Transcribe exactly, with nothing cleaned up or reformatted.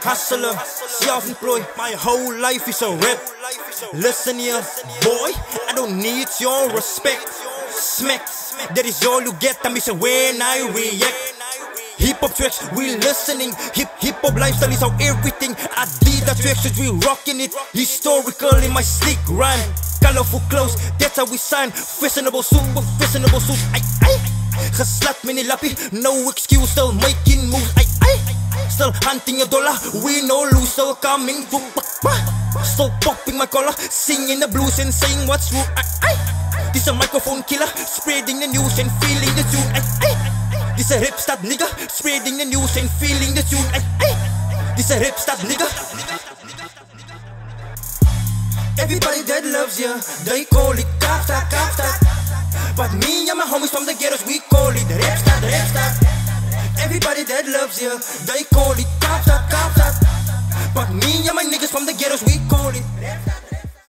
hustler, self-employed. My whole life is a rap. Listen here, boy, I don't need your respect. Smack, that is all you get. I miss it when I react. Hip-hop tracks, we listening. Hip hip-hop lifestyle is how everything. I did that tracks, so we rocking it. Historical in my slick rhyme. Colorful clothes, that's how we sign. Fashionable suit, fashionable suit. Ay, ay. Geslat me niet lappie, no excuse, still making moves. Ay, ay. Still hunting a dollar, we no lose, still coming through. Still popping my collar, singing the blues and saying what's true. Ay, ay. This a microphone killer, spreading the news and feeling the tune. Ay, ay. This a hipster nigga, spreading the news and feeling the tune. Ay, ay. This a hipster nigga. Everybody that loves you, they call it Kaapstad, Kaapstad. But me and my homies from the ghettos, we call it Ripstad, Ripstad. Everybody that loves you, they call it Kaapstad, Kaapstad. But me and my niggas from the ghettos, we call it Ripstad.